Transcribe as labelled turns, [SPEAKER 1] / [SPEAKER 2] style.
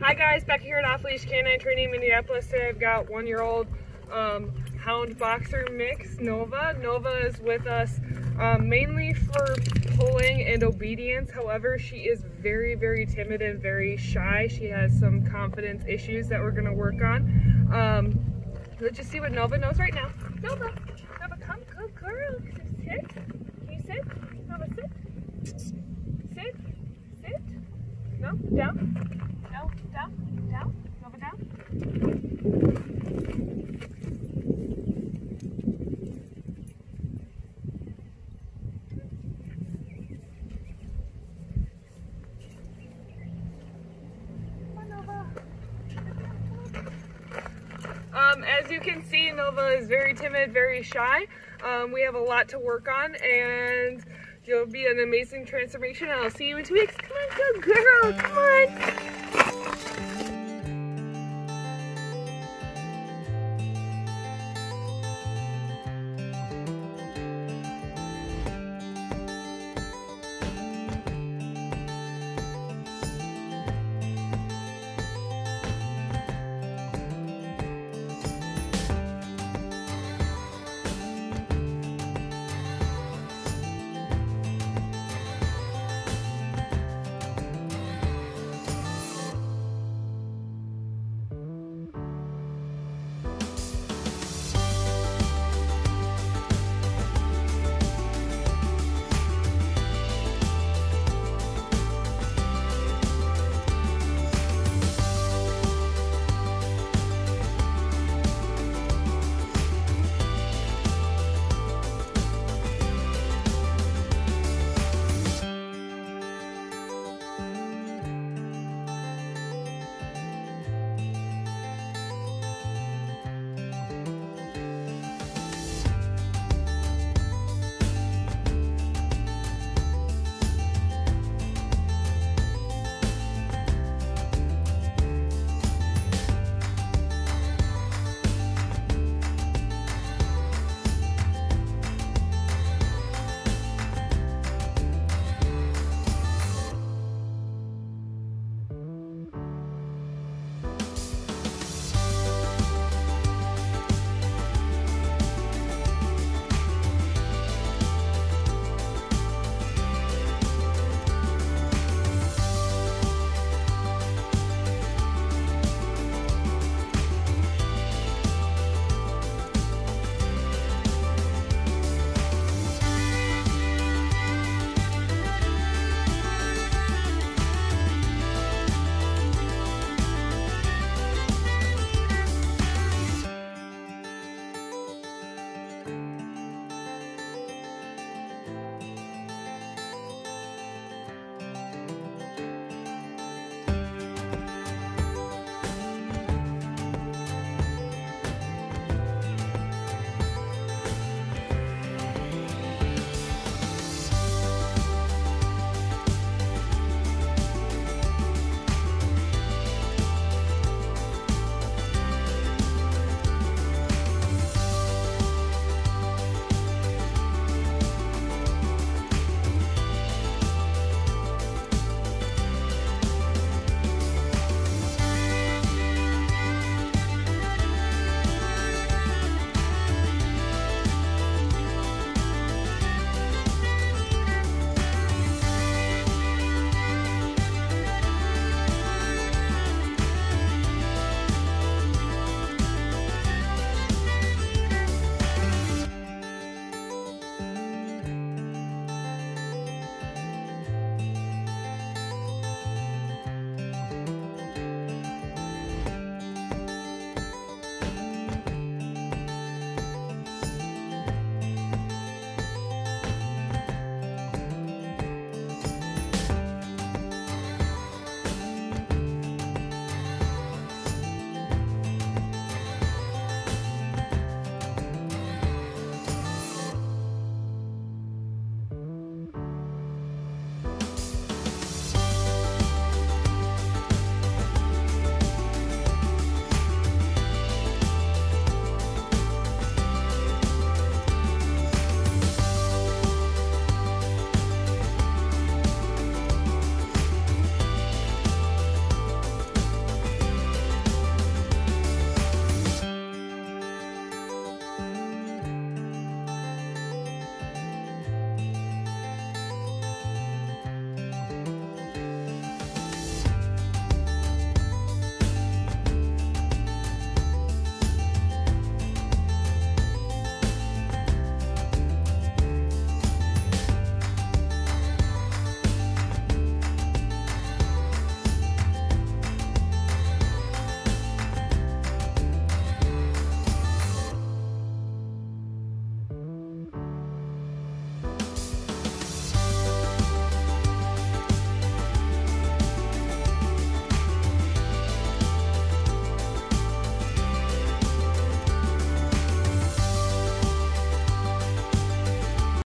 [SPEAKER 1] Hi guys, back here at Off Leash Canine Training Minneapolis. Today I've got 1-year-old Hound boxer mix, Nova. Nova is with us mainly for pulling and obedience. However, she is very, very timid and very shy. She has some confidence issues that we're gonna work on. Let's just see what Nova knows right now. Nova, come, good girl. Sit. Can you sit? Nova, sit. Sit. No, down. No, down. Nova, down. As you can see, Nova is very timid, very shy. We have a lot to work on, and it'll be an amazing transformation. I'll see you in 2 weeks. Come on, good girl, come on.